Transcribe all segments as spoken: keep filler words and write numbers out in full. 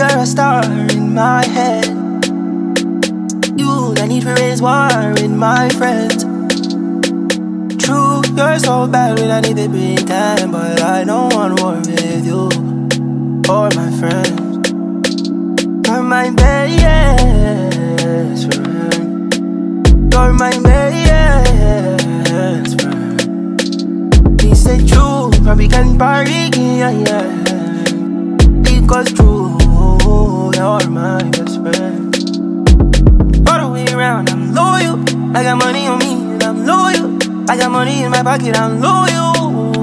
You're a star in my head. You, I need to raise war in my friends. True, you're so bad when I need to pretend, but I don't want war with you or my friends. You're my best friend. You're my best friend. We say true, probably can party, yeah, yeah. Because true, you're my best friend. All the way around, I'm loyal. I got money on me and I'm loyal. I got money in my pocket, I'm loyal.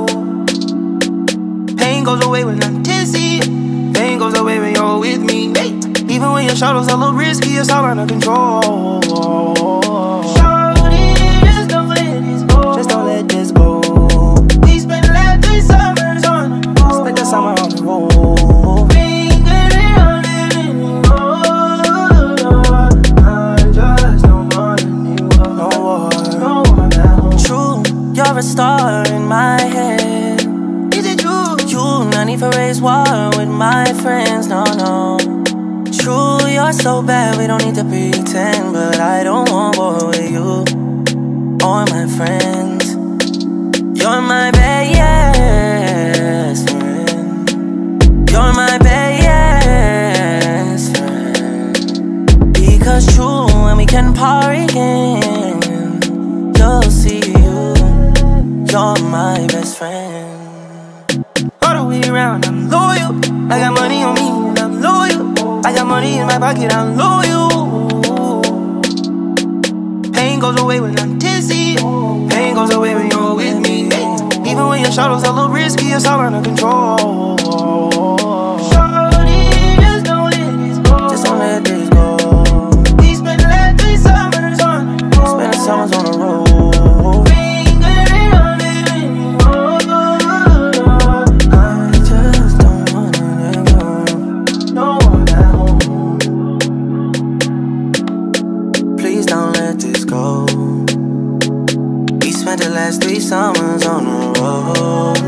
Pain goes away when I'm tipsy. Pain goes away when you're with me. Hey. Even when your shadows a little risky, it's all under control. Shorty, just don't let this go. Just don't let this go. We spent the last three summers on the road. Spent the summer on the road. We ain't getting on it anymore. I just don't want anyone. No war, no war now. True, you're a star in my head. Is it true? You, not need for raise war with my friends, no, no. True, you're so bad, we don't need to pretend, but I don't want war with you or my friends. You're my best friend. You're my best friend. Because true, when we can party again, you'll see you. You're my best friend. All the way around, I'm loyal. I got money on me and I'm loyal. I got money in my pocket, I'm loyal. Pain goes away when I'm tipsy. Pain goes away when you're with me. Even when your shadows a little risky, it's all under control. Shorty, just don't let this go. Just don't let this go. We spent the last three summers on the road. Spent the summers on the road. We ain't getting on it anymore. I just don't want it anymore. No one at home. Please don't let this go. We spent the last three summers on the road.